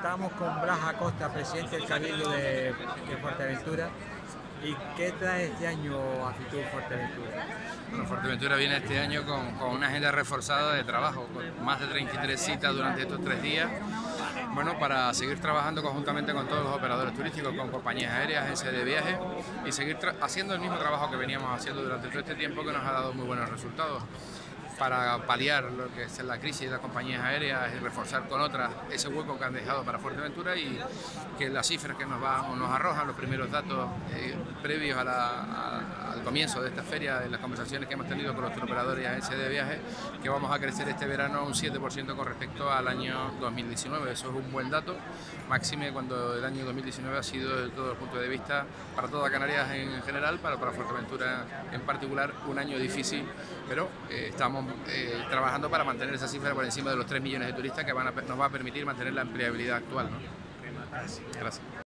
Estamos con Blas Acosta, presidente del Cabildo de Fuerteventura. ¿Y qué trae este año a Fitur Fuerteventura? Bueno, Fuerteventura viene este año con una agenda reforzada de trabajo, con más de 33 citas durante estos 3 días, bueno, para seguir trabajando conjuntamente con todos los operadores turísticos, con compañías aéreas, agencias de viajes, y seguir haciendo el mismo trabajo que veníamos haciendo durante todo este tiempo, que nos ha dado muy buenos resultados, para paliar lo que es la crisis de las compañías aéreas y reforzar con otras ese hueco que han dejado para Fuerteventura, y que las cifras que nos arrojan los primeros datos previos al comienzo de esta feria, en las conversaciones que hemos tenido con los turoperadores y agencias de viajes, que vamos a crecer este verano un 7% con respecto al año 2019. Eso es un buen dato, máxime cuando el año 2019 ha sido, desde todo el punto de vista, para toda Canarias en general, para Fuerteventura en particular, un año difícil, pero estamos trabajando para mantener esa cifra por encima de los 3 millones de turistas, que nos va a permitir mantener la empleabilidad actual, ¿no? Gracias.